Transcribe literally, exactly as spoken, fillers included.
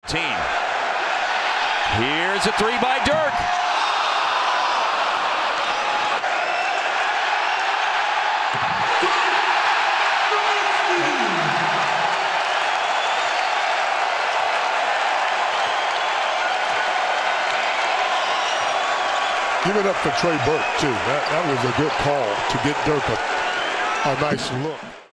team. Here's a three by Dirk. Give it up for Trey Burke, too. That, that was a good call to get Dirk a, a nice look.